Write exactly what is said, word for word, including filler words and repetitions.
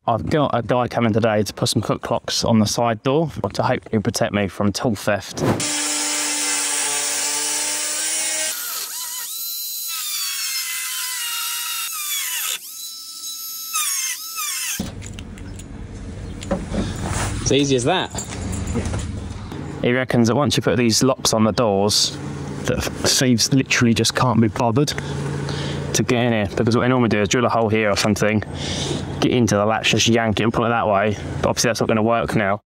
I've got a guy coming today to put some cook clocks on the side door to hopefully protect me from tool theft. It's easy as that. Yeah. He reckons that once you put these locks on the doors, that thieves literally just can't be bothered to get in here, because what they normally do is drill a hole here or something, get into the latch, just yank it and put it that way, but obviously that's not going to work now.